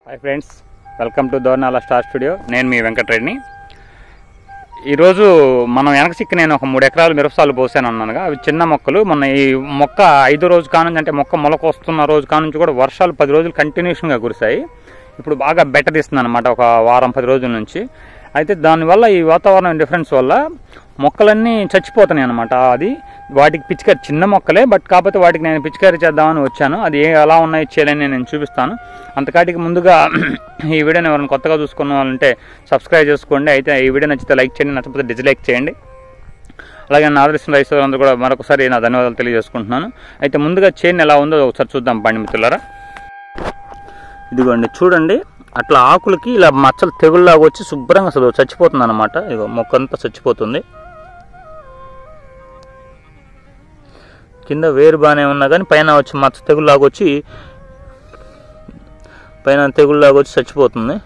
Hi friends, welcome to Dornala star studio. నేను మీ వెంకటరెడ్డిని. ఈరోజు మనం వెనక చిక్కి నేను ఒక 3 ఎకరాలు మిరపసాలు పోసాను అన్నానుగా. అవి చిన్న మొక్కలు. మొన్న ఈ మొక్క 5వ రోజు కానుంచి, అంటే మొక్క మొలక వస్తున్న రోజు కానుంచి కూడా వర్షాలు 10 రోజులు కంటిన్యూషన్గా కురిశాయి. ఇప్పుడు బాగా బెటర్ తీస్తుంది అనమాట, ఒక వారం 10 రోజుల నుంచి. అయితే దానివల్ల ఈ వాతావరణం డిఫరెన్స్ వల్ల మొక్కలన్నీ చచ్చిపోతున్నాయి అనమాట. అది వాటికి పిచికారి, చిన్న మొక్కలే బట్ కాకపోతే వాటికి నేను పిచికారి చేద్దామని వచ్చాను. అది ఎలా ఉన్నాయి చేయాలని నేను చూపిస్తాను. అంతకాటికి ముందుగా ఈ వీడియోని ఎవరైనా కొత్తగా చూసుకున్న వాళ్ళంటే సబ్స్క్రైబ్ చేసుకోండి. అయితే ఈ వీడియో నచ్చితే లైక్ చేయండి, నచ్చకపోతే డిస్లైక్ చేయండి. అలాగే నా ఆదర్శిస్తున్న రైతులందరూ కూడా మరొకసారి నా ధన్యవాదాలు తెలియజేసుకుంటున్నాను. అయితే ముందుగా చేను ఎలా ఉందో ఒకసారి చూద్దాం పండి మిత్రులారా. ఇదిగోండి చూడండి, అట్లా ఆకులకి ఇలా మచ్చలు తెగుల్లాగా వచ్చి శుభ్రంగా అసలు చచ్చిపోతుంది అనమాట. ఇగో మొక్కంతా చచ్చిపోతుంది. కింద వేరు బాగానే ఉన్నా కానీ పైన వచ్చి మచ్చ తెగుల్లాగా వచ్చి చచ్చిపోతుంది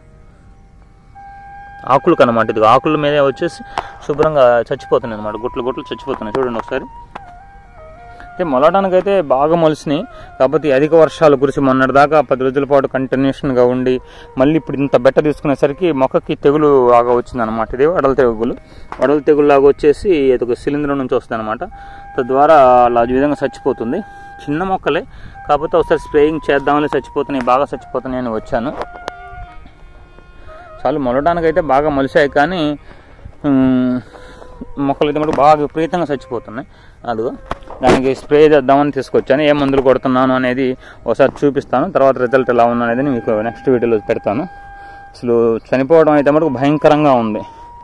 ఆకులకు అనమాట. ఇది ఆకుల మీదే వచ్చేసి శుభ్రంగా చచ్చిపోతున్నాయి అనమాట, గుట్లు చచ్చిపోతున్నాయి. చూడండి ఒకసారి. అయితే మొలటానికైతే బాగా మొలిసినాయి. కాకపోతే అధిక వర్షాలు కురిసి మొన్నటిదాకా 10 రోజుల పాటు కంటిన్యూషన్గా ఉండి మళ్ళీ ఇప్పుడు ఇంత బెట్ట తీసుకునేసరికి మొక్కకి తెగులు లాగా వచ్చిందనమాట. ఇది వడల తెగులు లాగా వచ్చేసి ఇది ఒక సిలిండర్ నుంచి వస్తుంది అనమాట. తద్వారా అలా ఈ విధంగా చచ్చిపోతుంది. చిన్న మొక్కలే, కాకపోతే ఒకసారి స్ప్రేయింగ్ చేద్దామని బాగా చచ్చిపోతున్నాయి అని వచ్చాను. చాలు మొలటానికైతే బాగా మొలిసాయి, కానీ మొక్కలు అయితే బాగా విపరీతంగా చచ్చిపోతున్నాయి. అదిగో దానికి స్ప్రే చేద్దామని తీసుకొచ్చాను. ఏ మందులు కొడుతున్నాను అనేది ఒకసారి చూపిస్తాను. తర్వాత రిజల్ట్ ఎలా ఉన్నది మీకు నెక్స్ట్ వీడియోలో పెడతాను. అసలు చనిపోవడం అయితే మటుకు భయంకరంగా ఉంది.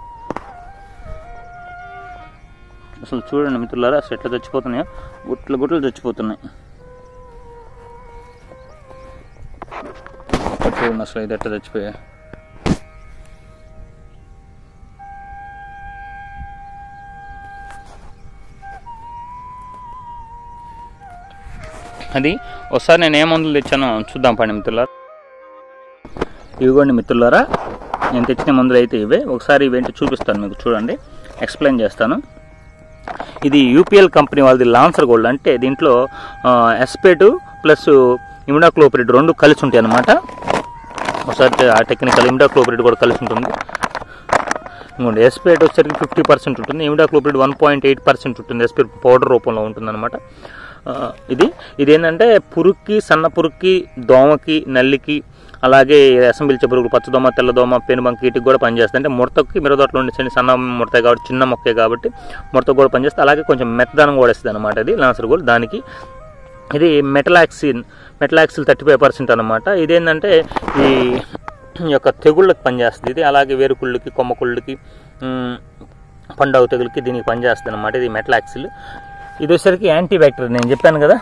అసలు చూడండి మిత్రులారా, అసలు ఎట్లా చచ్చిపోతున్నాయో, గుట్లు చచ్చిపోతున్నాయి. చూడండి అసలు ఇది ఎట్లా చచ్చిపోయాయి. అది ఒకసారి నేను ఏ మందులు తెచ్చానో చూద్దాం పండి మిత్రులారా. ఇవిగోండి మిత్రులారా, నేను తెచ్చిన మందులు అయితే ఇవే. ఒకసారి ఇవేంటి చూపిస్తాను మీకు, చూడండి, ఎక్స్ప్లెయిన్ చేస్తాను. ఇది యూపీఎల్ కంపెనీ వాళ్ళది లాన్సర్ గోల్డ్. అంటే దీంట్లో ఎస్పేటు ప్లస్ ఇమిడాక్లోపిరిడ్ 2 కలిసి ఉంటాయి అన్నమాట. ఒకసారి ఆ టెక్నికల్ ఇమిడాక్లోపిరిడ్ కూడా కలిసి ఉంటుంది. ఇంకోండి ఎస్పేట్ వచ్చేసరికి 50% ఉంటుంది, ఇమిడాక్లోపిరిడ్ 1.8% ఉంటుంది. ఎస్పేట్ పౌడర్ రూపంలో ఉంటుందన్నమాట. ఇదేంటంటే పురుగుకి, సన్న పురుగుకి, దోమకి, నల్లికి, అలాగే అసెంబ్లీచే పురుగులు, పచ్చదోమ, తెల్లదోమ, పెనుబంక, వీటికి కూడా పనిచేస్తుంది. అంటే ముడతకి మిరదోటలో ఉండే సన్న ముడతాయి కాబట్టి, చిన్న మొక్కే కాబట్టి ముడతకు కూడా పనిచేస్తుంది. అలాగే కొంచెం మెత్తదనం కూడా ఇస్తుంది అనమాట ఇది లాన్సర్ గోల్డ్. దానికి ఇది మెటలాక్సిల్ 35% అనమాట. ఇదేంటంటే ఈ యొక్క తెగుళ్ళకి పనిచేస్తుంది ఇది. అలాగే వేరుకుళ్ళకి, కొమ్మకుళ్ళకి, పండాగు తెగులకి దీనికి పనిచేస్తుంది అనమాట. ఇది మెటలాక్సిల్. ఇది వచ్చేసరికి యాంటీ బ్యాక్టీరియల్, నేను చెప్పాను కదా,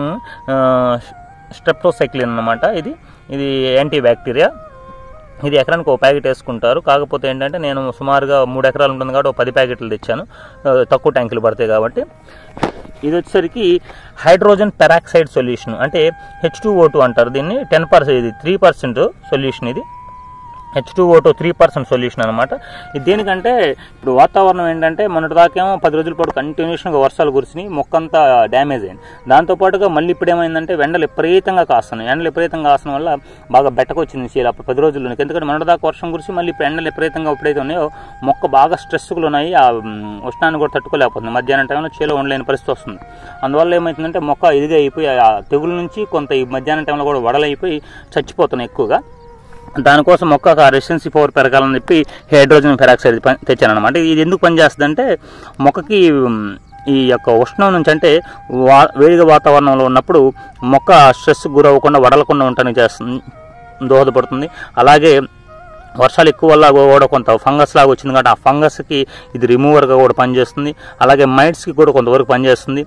స్ట్రెప్టోసైక్లిన్ అన్నమాట. ఇది యాంటీ బ్యాక్టీరియా. ఇది ఎకరానికి 1 ప్యాకెట్ వేసుకుంటారు. కాకపోతే ఏంటంటే నేను సుమారుగా 3 ఎకరాలు ఉంటుంది కాబట్టి 10 ప్యాకెట్లు తెచ్చాను, తక్కువ ట్యాంకులు పడతాయి కాబట్టి. ఇది వచ్చేసరికి హైడ్రోజన్ పెరాక్సైడ్ సొల్యూషన్, అంటే H2O2 అంటారు దీన్ని. 10%, ఇది 3% సొల్యూషన్. ఇది H2O2 3% సొల్యూషన్ అనమాట. ఇది దేనికంటే ఇప్పుడు వాతావరణం ఏంటంటే మొన్నటిదాకేమో 10 రోజుల పాటు కంటిన్యూషన్గా వర్షాలు కురిసినాయి, మొక్కంతా డ్యామేజ్ అయింది. దాంతోపాటుగా మళ్ళీ ఇప్పుడు ఏమైందంటే ఎండలు విపరీతంగా కాస్తున్నాయి. వల్ల బాగా బెట్టకొచ్చింది చీల 10 రోజుల్లో. ఎందుకంటే మొన్నటిదాకా వర్షం కురిసి మళ్ళీ ఇప్పుడు ఎండలు విపరీతంగా ఎప్పుడైతే ఉన్నాయో మొక్క బాగా స్ట్రెస్ఫుల్ ఉన్నాయి. ఆ ఉష్ణాన్ని కూడా తట్టుకోలేకపోతుంది. మధ్యాహ్నం టైంలో చీల ఉండలేని పరిస్థితి వస్తుంది. అందువల్ల ఏమవుతుందంటే మొక్క ఇదిగా అయిపోయి ఆ తెగుల నుంచి కొంత ఈ మధ్యాహ్నం టైంలో కూడా వడలైపోయి చచ్చిపోతున్నాయి ఎక్కువగా. దానికోసం మొక్క రెసిస్టెన్సీ పవర్ పెరగాలని చెప్పి హైడ్రోజన్ పెరాక్సైడ్ తెచ్చాను అనమాట. ఇది ఎందుకు పనిచేస్తుంది అంటే మొక్కకి ఈ యొక్క ఉష్ణం నుంచి, అంటే వేడిగా వాతావరణంలో ఉన్నప్పుడు మొక్క స్ట్రెస్ గురవ్వకుండా, వడలకుండా ఉండడానికి దోహదపడుతుంది. అలాగే వర్షాలు ఎక్కువ వల్ల కూడా కొంత ఫంగస్ లాగా వచ్చింది కాబట్టి ఆ ఫంగస్కి ఇది రిమూవర్గా కూడా పనిచేస్తుంది. అలాగే మైట్స్కి కూడా కొంతవరకు పనిచేస్తుంది.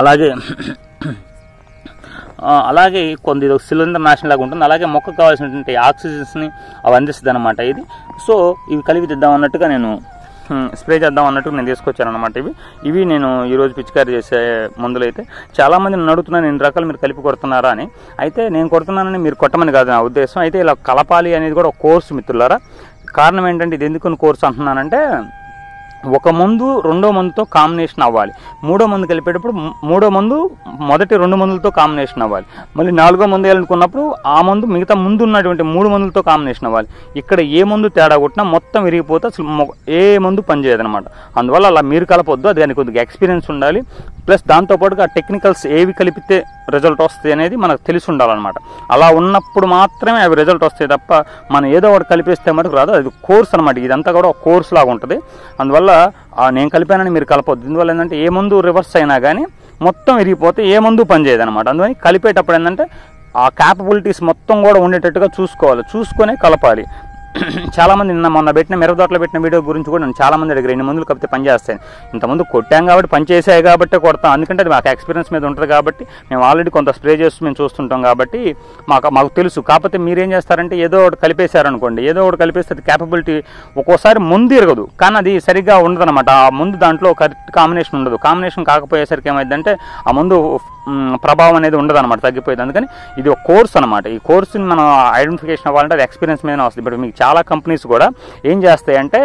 అలాగే కొంత సిలిండర్ నాశనం లాగా ఉంటుంది. అలాగే మొక్కకు కావాల్సినటువంటి ఆక్సిజన్స్ని అవి అందిస్తుంది అనమాట ఇది. సో ఇవి కలిపి తెద్దాం అన్నట్టుగా నేను స్ప్రే చేద్దాం అన్నట్టుగా నేను తీసుకొచ్చాను అనమాట. ఇవి నేను ఈరోజు పిచికారీ చేసే మందులు. అయితే చాలామంది నన్ను అడుగుతున్నాను, 2 రకాలు మీరు కలిపి కొడుతున్నారా అని. అయితే నేను కొడుతున్నానని మీరు కొట్టమని కాదు నా ఉద్దేశం. అయితే ఇలా కలపాలి అనేది కూడా ఒక కోర్సు మిత్రులారా. కారణం ఏంటంటే ఇది ఎందుకు కోర్సు అంటున్నానంటే, ఒక మందు రెండో మందుతో కాంబినేషన్ అవ్వాలి, మూడో మందు కలిపేటప్పుడు మూడో మందు మొదటి 2 మందులతో కాంబినేషన్ అవ్వాలి, మళ్ళీ 4వ మందు వేయాలనుకున్నప్పుడు ఆ మందు మిగతా ముందు ఉన్నటువంటి 3 మందులతో కాంబినేషన్ అవ్వాలి. ఇక్కడ ఏ మందు తేడా కొట్టినా మొత్తం విరిగిపోతే అసలు ఏ మందు పనిచేయదనమాట. అందువల్ల అలా మీరు కలపొద్దు, అది దానికి కొద్దిగా ఎక్స్పీరియన్స్ ఉండాలి. ప్లస్ దాంతోపాటుగా టెక్నికల్స్ ఏవి కలిపితే రిజల్ట్ వస్తాయి అనేది మనకు తెలిసి ఉండాలన్నమాట. అలా ఉన్నప్పుడు మాత్రమే అవి రిజల్ట్ వస్తాయి తప్ప మనం ఏదో ఒకటి కలిపేస్తే మటుకు రాదు. అది కోర్స్ అనమాట, ఇదంతా కూడా ఒక కోర్స్ లాగా ఉంటుంది. అందువల్ల నేను కలిపానని మీరు కలపొద్దు. ఇందువల్ల ఏంటంటే ఏ మందు రివర్స్ అయినా కానీ మొత్తం విరిగిపోతే ఏ మందు పనిచేయదు అనమాట. అందుకని కలిపేటప్పుడు ఏంటంటే ఆ క్యాపబిలిటీస్ మొత్తం కూడా ఉండేటట్టుగా చూసుకొనే కలపాలి. చాలామంది మొన్న పెట్టిన మిరపతోటలో పెట్టిన వీడియో గురించి కూడా నేను చాలామంది అడిగారు, 2 మందులు కలిపితే పని చేస్తాయి. ఇంతకుముందు కొట్టాం కాబట్టి పని చేసాయి కాబట్టి కొడతాం, ఎందుకంటే అది మాకు ఎక్స్పీరియన్స్ మీద ఉంటుంది కాబట్టి మేము ఆల్రెడీ కొంత స్ప్రే చేస్తూ మేము చూస్తుంటాం కాబట్టి మాకు తెలుసు. కాకపోతే మీరేం చేస్తారంటే ఏదో ఒకటి కలిపేశారనుకోండి, ఏదో ఒకటి కలిపేస్తే అది క్యాపబిలిటీ ఒక్కోసారి ముందు ఇరగదు, కానీ అది సరిగ్గా ఉండదన్నమాట. ఆ ముందు దాంట్లో కరెక్ట్ కాంబినేషన్ ఉండదు. కాంబినేషన్ కాకపోయేసరికి ఏమైందంటే ఆ ముందు ప్రభావం అనేది ఉండదు అనమాట, తగ్గిపోయింది. అందుకని ఇది ఒక కోర్స్ అనమాట. ఈ కోర్సుని మనం ఐడెంటిఫికేషన్ అవ్వాలంటే అది ఎక్స్పీరియన్స్ మీదనే వస్తుంది. ఇప్పుడు మీకు చాలా కంపెనీస్ కూడా ఏం చేస్తాయంటే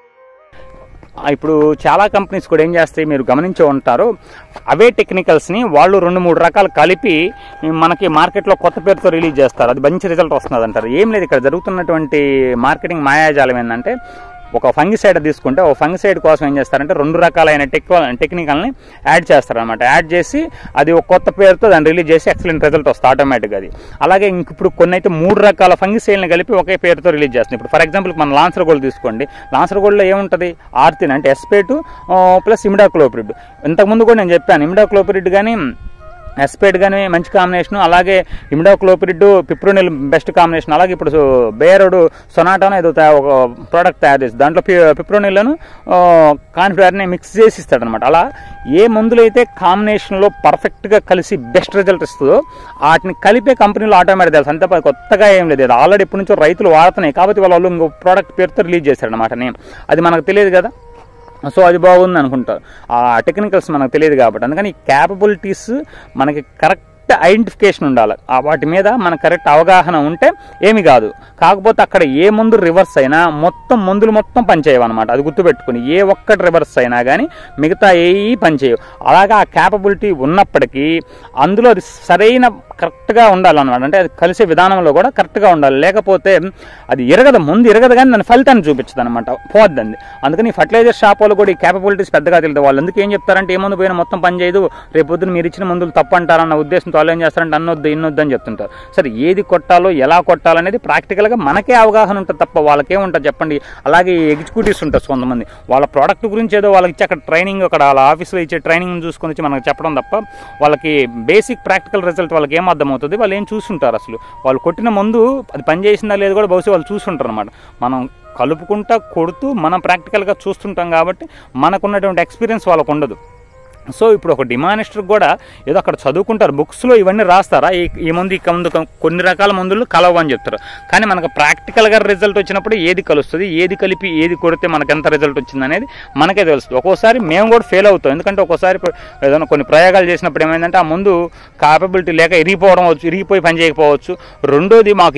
ఏం చేస్తాయి మీరు గమనించే ఉంటారు, అవే టెక్నికల్స్ని వాళ్ళు 2-3 రకాలు కలిపి మనకి మార్కెట్లో కొత్త పేరుతో రిలీజ్ చేస్తారు. అది మంచి రిజల్ట్ వస్తుంది అంటారు. ఏం లేదు, ఇక్కడ జరుగుతున్నటువంటి మార్కెటింగ్ మాయాజాలం ఏంటంటే ఒక ఫంగిసైడ్ తీసుకుంటే ఒక ఫంగిసైడ్ కోసం ఏం చేస్తారంటే 2 రకాలైన టెక్నికల్ని యాడ్ చేస్తారనమాట. యాడ్ చేసి అది ఒక కొత్త పేరుతో దాన్ని రిలీజ్ చేసి ఎక్సలెంట్ రిజల్ట్ వస్తుంది ఆటోమేటిక్గా అది. అలాగే ఇప్పుడు కొన్ని అయితే 3 రకాల ఫంగిసైడ్ని కలిపి ఒకే పేరుతో రిలీజ్ చేస్తుంది. ఇప్పుడు ఫర్ ఎగ్జాంపుల్ మన లాన్సర్ గోల్డ్ తీసుకోండి. లాన్సర్ గోల్డ్లో ఏముంటుంది, ఆర్తిన్ అంటే ఎస్పేటు ప్లస్ ఇమిడాక్లోపిరిడ్. ఇంతకుముందు కూడా నేను చెప్పాను, ఇమిడాక్లోపిరిడ్ కానీ ఎస్పేట్ కానీ మంచి కాంబినేషన్, అలాగే ఇమిడాక్లోపిరిడ్ పిప్రోనిల్ బెస్ట్ కాంబినేషన్. అలాగే ఇప్పుడు బేరోడు సొనాటాను ఏదో ఒక ప్రోడక్ట్ తయారు చేసి దాంట్లో పిప్రోనిల్లను కాన్ఫ్లవర్ని మిక్స్ చేసి ఇస్తాడనమాట. అలా ఏ మందులు అయితే కాంబినేషన్లో పర్ఫెక్ట్గా కలిసి బెస్ట్ రిజల్ట్ ఇస్తుందో వాటిని కలిపే కంపెనీలో ఆటోమేటిక్ తెలుసు. అంతే కొత్తగా ఏం లేదు, అది ఆల్రెడీ ఎప్పటి నుంచో రైతులు వాడుతున్నాయి కాబట్టి వాళ్ళు ఇంకో ప్రోడక్ట్ పేరుతో రిలీజ్ చేశారనమాట. అది మనకు తెలియదు కదా, సో అది బాగుంది అనుకుంటారు. ఆ టెక్నికల్స్ మనకు తెలియదు కాబట్టి. అందుకని ఈ క్యాపబిలిటీస్ మనకి కరెక్ట్ ఐడెంటిఫికేషన్ ఉండాలి. వాటి మీద మనకు కరెక్ట్ అవగాహన ఉంటే ఏమి కాదు. కాకపోతే అక్కడ ఏ మందు రివర్స్ అయినా మందులు మొత్తం పనిచేయవన్నమాట. అది గుర్తుపెట్టుకుని ఏ ఒక్కటి రివర్స్ అయినా కానీ మిగతా ఏవి పనిచేయవు. అలాగా ఆ క్యాపబిలిటీ ఉన్నప్పటికీ అందులో అది సరైన కరెక్ట్గా ఉండాలన్నమాట. అంటే అది కలిసే విధానంలో కూడా కరెక్ట్గా ఉండాలి. లేకపోతే అది ముందు ఎరగదు కానీ దాని ఫలితాన్ని చూపించదు అనమాట, పోద్దండి. అందుకని ఫర్టిలైజర్ షాప్ వాళ్ళు కూడా ఈ క్యాపబిలిటీస్ పెద్దగా తెలియదు. వాళ్ళు ఎందుకు ఏం చెప్తారంటే ఏ మందు పోయినా మొత్తం పని చేయదు, రేపు పొద్దున మీరు ఇచ్చిన మందులు తప్పు అంటారన్న ఉద్దేశంతో వాళ్ళు ఏం చేస్తారంటే అన్నొద్దు ఇన్నొద్దు అని చెప్తుంటారు. సరే, ఏది కొట్టాలో ఎలా కొట్టాలనేది ప్రాక్టికల్గా మనకే అవగాహన ఉంటుంది తప్ప వాళ్ళకేముంటుంది చెప్పండి. అలాగే ఎగ్జిక్యూటివ్స్ ఉంటారు కొంతమంది, వాళ్ళ ప్రోడక్ట్ గురించి ఏదో వాళ్ళకి ఇచ్చి అక్కడ ట్రైనింగ్, అక్కడ వాళ్ళ ఆఫీస్లో ఇచ్చే ట్రైనింగ్ చూసుకొని వచ్చి మనకు చెప్పడం తప్ప వాళ్ళకి బేసిక్ ప్రాక్టికల్ రిజల్ట్ వాళ్ళకి ఏం అర్థమవుతుంది, వాళ్ళు ఏం చూస్తుంటారు అసలు. వాళ్ళు కొట్టిన మందు అది పనిచేసిందా లేదు కూడా బహుశా వాళ్ళు చూస్తుంటారు అనమాట. మనం కలుపుకుంటా కొడుతూ మనం ప్రాక్టికల్గా చూస్తుంటాం కాబట్టి మనకున్నటువంటి ఎక్స్పీరియన్స్ వాళ్ళకు ఉండదు. సో ఇప్పుడు ఒక డిమానిస్టర్ కూడా ఏదో అక్కడ చదువుకుంటారు, బుక్స్లో ఇవన్నీ రాస్తారా, ఈ మందు కొన్ని రకాల మందులు కలవు అని చెప్తారు. కానీ మనకు ప్రాక్టికల్గా రిజల్ట్ వచ్చినప్పుడు ఏది కలుస్తుంది, ఏది కలిపి ఏది కొడితే మనకు ఎంత రిజల్ట్ వచ్చింది అనేది మనకే తెలుస్తుంది. ఒక్కోసారి మేము కూడా ఫెయిల్ అవుతాం, ఎందుకంటే ఒక్కోసారి ఏదైనా కొన్ని ప్రయోగాలు చేసినప్పుడు ఏమైందంటే ఆ ముందు కాపబిలిటీ లేక ఇరిగిపోయి పని చేయకపోవచ్చు. రెండోది మాకు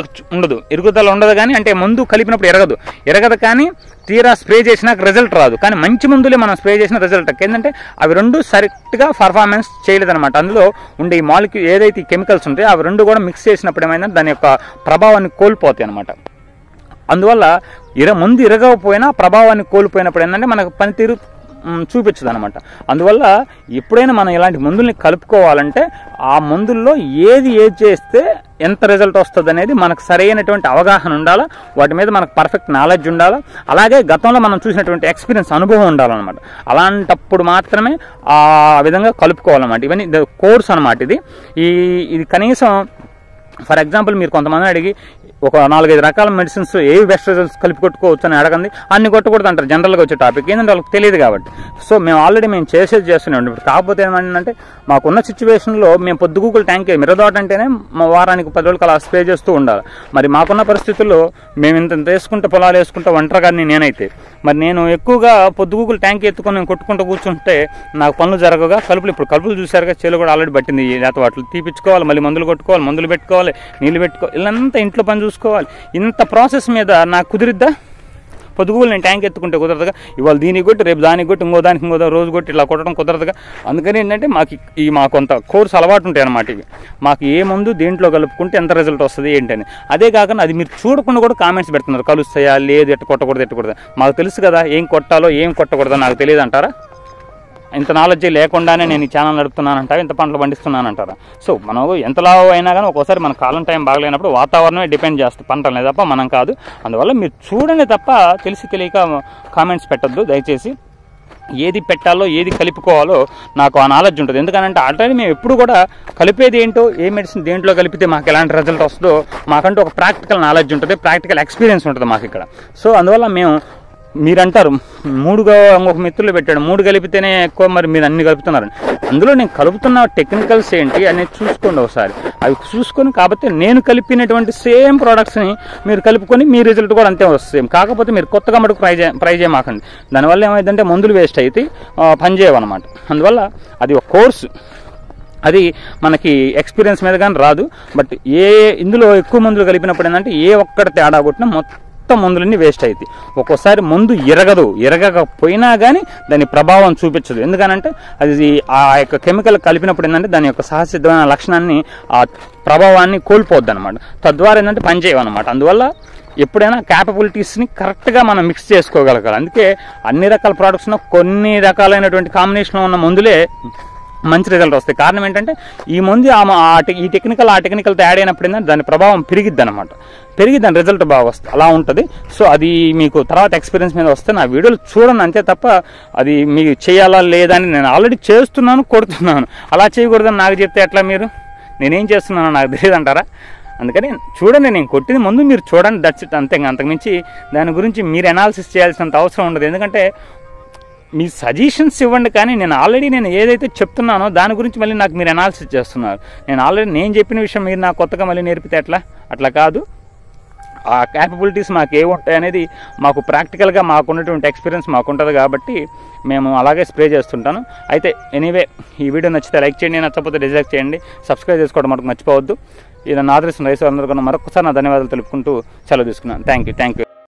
ఎరుగుదల ఉండదు కానీ అంటే ముందు కలిపినప్పుడు ఎరగదు కానీ తీరా స్ప్రే చేసినాక రిజల్ట్ రాదు. కానీ మంచి మందులే మనం స్ప్రే చేసిన రిజల్ట్ ఏంటంటే అవి 2 కరెక్ట్గా పర్ఫార్మెన్స్ చేయలేదన్నమాట. అందులో ఉండే ఈ మాలిక్యూల్ ఏదైతే కెమికల్స్ ఉంటాయో అవి 2 కూడా మిక్స్ చేసినప్పుడు ఏమైందంటే దాని యొక్క ప్రభావాన్ని కోల్పోతాయి అన్నమాట. అందువల్ల ముందు ఇరగకపోయినా ప్రభావాన్ని కోల్పోయినప్పుడు ఏంటంటే మనకు పనితీరు చూపించదు అనమాట. అందువల్ల ఎప్పుడైనా మనం ఇలాంటి మందుల్ని కలుపుకోవాలంటే ఆ మందుల్లో ఏది చేస్తే ఎంత రిజల్ట్ వస్తుంది అనేది మనకు సరైనటువంటి అవగాహన ఉండాలా, వాటి మీద మనకు పర్ఫెక్ట్ నాలెడ్జ్ ఉండాలా, అలాగే గతంలో మనం చూసినటువంటి ఎక్స్పీరియన్స్ అనుభవం ఉండాలన్నమాట. అలాంటప్పుడు మాత్రమే ఆ విధంగా కలుపుకోవాలన్నమాట. ఇవన్నీ కోర్స్ అనమాట. ఇది కనీసం ఫర్ ఎగ్జాంపుల్ మీరు కొంతమంది అడిగి ఒక 4-5 రకాల మెడిసిన్స్ ఏవి బెస్ట్ రిజల్ట్స్ కలిపి కొట్టుకోవచ్చు అని అడగండి, అన్ని కొట్టకూడదు అంటారు జనరల్గా వచ్చే టాపిక్. ఏంటంటే వాళ్ళకి తెలియదు కాబట్టి. సో మేము ఆల్రెడీ చేస్తున్నాం. ఇప్పుడు కాకపోతే ఏమంటే మాకున్న సిచ్యువేషన్లో మేము పొద్దుగూకులు ట్యాంక్ మిరదోట అంటేనే మా వారానికి 10 రోజులకు అలా స్ప్రే చేస్తూ ఉండాలి. మరి మాకున్న పరిస్థితుల్లో మేము ఇంత వేసుకుంటే పొలాలు వేసుకుంటే ఒంటరిగాని నేనైతే నేను ఎక్కువగా పొద్దుగూకులు ట్యాంక్ ఎత్తుకొని నేను కొట్టుకుంటూ కూర్చుంటే నాకు పనులు జరగగా కలుపులు చూసారుగా, చేలు కూడా ఆల్రెడీ పట్టింది. లేకపోతే వాటిని తీపించుకోవాలి, మళ్ళీ మందులు కొట్టుకోవాలి, మందులు పెట్టుకోవాలి, నీళ్ళు పెట్టుకోవాలి, ఇలాంతా ఇంట్లో పని చూసుకోవాలి. ఇంత ప్రాసెస్ మీద నాకు కుదిరిద్దా? పొద్దుగూలు నేను ట్యాంక్ ఎత్తుకుంటే కుదరదుగా, ఇవాళ దీనికి కొట్టి రేపు దానికి కొట్టి ఇంకో దానికి రోజు కొట్టి ఇలా కొట్టడం కుదరదుగా. అందుకని ఏంటంటే మాకు కొంత కోర్స్ అలవాటు ఉంటాయి అన్నమాట. ఇవి మాకు ఏ మందు దేంట్లో కలుపుకుంటే ఎంత రిజల్ట్ వస్తుంది ఏంటని. అదే కాకుండా అది మీరు చూడకుండా కూడా కామెంట్స్ పెడుతున్నారు, కలుస్తాయా లేదు, ఎట్టు కొట్టకూడదు. మాకు తెలుసు కదా ఏం కొట్టాలో ఏం కొట్టకూడదో నాకు తెలియదు అంటారా? ఇంత నాలెడ్జ్ లేకుండానే నేను ఈ ఛానల్ నడుపుతున్నానంటారా, ఇంత పంటలు పండిస్తున్నానంటారా? సో మనం ఎంత లావు అయినా కానీ ఒక్కోసారి మన కాలం టైం బాగలేనప్పుడు వాతావరణమే డిపెండ్ చేస్తుంది పంటలనే తప్ప మనం కాదు. అందువల్ల మీరు చూడండి తప్ప తెలిసి తెలియక కామెంట్స్ పెట్టద్దు దయచేసి. ఏది పెట్టాలో ఏది కలుపుకోవాలో నాకు ఆ నాలెడ్జ్ ఉంటుంది. ఎందుకంటే ఆల్రెడీ మేము ఎప్పుడు కూడా కలిపేది ఏంటో, ఏ మెడిసిన్ దేంట్లో కలిపితే మాకు ఎలాంటి రిజల్ట్ వస్తుందో మాకంటూ ఒక ప్రాక్టికల్ నాలెడ్జ్ ఉంటుంది, ప్రాక్టికల్ ఎక్స్పీరియన్స్ ఉంటుంది మాకు ఇక్కడ. సో అందువల్ల మేము మీరంటారు 3గా ఒక మిత్రులు పెట్టాడు 3 కలిపితేనే ఎక్కువ, మరి మీరు అన్ని కలుపుతున్నారని. అందులో నేను కలుపుతున్న టెక్నికల్స్ ఏంటి అనేది చూసుకోండి ఒకసారి. అవి చూసుకొని కాబట్టి నేను కలిపినటువంటి సేమ్ ప్రోడక్ట్స్ని మీరు కలుపుకొని మీ రిజల్ట్ కూడా అంతే వస్తుంది. కాకపోతే మీరు కొత్తగా మటుకు ట్రై చేయమాకండి. దానివల్ల ఏమైందంటే మందులు వేస్ట్ అయితే పనిచేయవన్నమాట. అందువల్ల అది ఒక కోర్సు, అది మనకి ఎక్స్పీరియన్స్ మీద కానీ రాదు. బట్ ఇందులో ఎక్కువ మందులు కలిపినప్పుడు ఏంటంటే ఏ ఒక్కటి తేడా కొట్టినా మొత్తం మందులన్నీ వేస్ట్ అవుతాయి. ఒక్కోసారి మందు ఎరగకపోయినా కానీ దాని ప్రభావం చూపించదు. ఎందుకనంటే అది ఆ యొక్క కెమికల్ కలిపినప్పుడు ఏంటంటే దాని యొక్క సహసిద్ధమైన లక్షణాన్ని, ఆ ప్రభావాన్ని కోల్పోద్ది అనమాట. తద్వారా ఏంటంటే పనిచేయవన్నమాట. అందువల్ల ఎప్పుడైనా క్యాపబిలిటీస్ని కరెక్ట్గా మనం మిక్స్ చేసుకోగలగాలి. అందుకే అన్ని రకాల ప్రోడక్ట్స్లో కొన్ని రకాలైనటువంటి కాంబినేషన్లో ఉన్న మందులే మంచి రిజల్ట్ వస్తాయి. కారణం ఏంటంటే ఈ మందు ఈ టెక్నికల్ ఆ టెక్నికల్తో యాడ్ అయినప్పుడు ఏంటంటే దాని ప్రభావం పెరిగిద్ది అనమాట. దాని రిజల్ట్ బాగా వస్తుంది, అలా ఉంటుంది. సో అది మీకు తర్వాత ఎక్స్పీరియన్స్ మీద వస్తే నా వీడియోలు చూడండి అంతే తప్ప అది మీకు చేయాలా లేదా అని నేను ఆల్రెడీ చేస్తున్నాను, కొడుతున్నాను. అలా చేయకూడదని నాకు చెప్తే ఎట్లా? నేనేం చేస్తున్నానో నాకు తెలియదు అంటారా? అందుకని చూడండి, నేను కొట్టిన ముందు మీరు చూడండి, దట్స్ ఇట్, అంతే. అంతకుమించి దాని గురించి మీరు అనాలిసిస్ చేయాల్సినంత అవసరం ఉండదు. ఎందుకంటే మీ సజెషన్స్ ఇవ్వండి, కానీ నేను ఏదైతే చెప్తున్నానో దాని గురించి మళ్ళీ నాకు మీరు అనాలిసిస్ చేస్తున్నారు. నేను చెప్పిన విషయం మీరు నాకు కొత్తగా మళ్ళీ నేర్పితే అట్లా కాదు. ఆ క్యాపబిలిటీస్ మాకు ఏముంటాయి అనేది మాకు ప్రాక్టికల్గా మాకున్నటువంటి ఎక్స్పీరియన్స్ మాకుంటుంది కాబట్టి మేము అలాగే స్ప్రే చేస్తుంటాను. అయితే ఎనీవే ఈ వీడియో నచ్చితే లైక్ చేయండి, నచ్చకపోతే డిస్లైక్ చేయండి, సబ్స్క్రైబ్ చేసుకోవడం మనకు మర్చిపోవద్దు. ఇది నా ఆదర్శం రైతు అందరికన్నా మరొకసారి నా ధన్యవాదాలు తెలుపుకుంటూ సెలవు తీసుకున్నాను. Thank you.